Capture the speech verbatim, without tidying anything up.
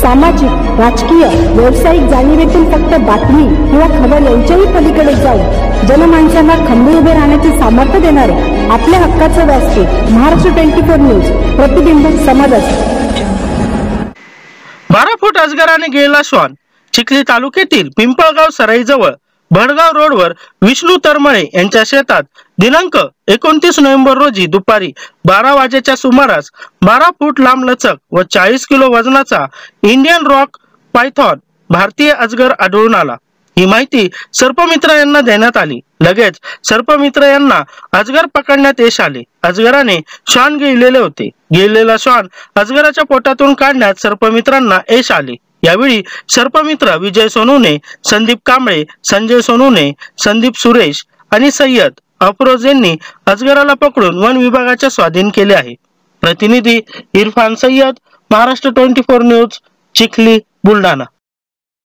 सामाजिक, राजकीय, व्यावसायिक जाणीवेतून फक्त बातमी किंवा खबर यांच्याही पलीकडे जाऊन जनमानसांना खंबीर उभे राहण्याचे सामर्थ्य देणारे आपल्या हक्काचं व्यासपीठ महाराष्ट्र ट्वेंटी फोर न्यूज, प्रतिबिंब समाजाचे. बारा फूट अजगराने गेला श्वान. चिखली तालुक्यातील पिंपळगाव सराईजवळ भडगाव रोडवर विष्णू तरमळे यांच्या शेतात दिनांक एकोणतीस नोव्हेंबर रोजी दुपारी बारा वाजेच्या सुमारास बारा फूट लांब लचक व चाळीस किलो वजनाचा इंडियन रॉक पायथॉन भारतीय अजगर आढळून आला. ही माहिती सर्पमित्र यांना देण्यात आली. लगेच सर्पमित्र यांना अजगर पकडण्यात यश आले. अजगराने श्वान गिळलेले होते. गिळलेला श्वान अजगराच्या पोटातून काढण्यात सर्पमित्रांना यश आले. यावेळी सर्पमित्र विजय सोनवणे, संदीप कांबळे, संजय सोनवणे, संदीप सुरेश आणि सय्यद अफरोज यांनी अजगराला पकडून वन विभागाच्या स्वाधीन केले आहे. प्रतिनिधी Irfan Sayyad, Maharashtra twenty four news, Chikhli, Buldhana.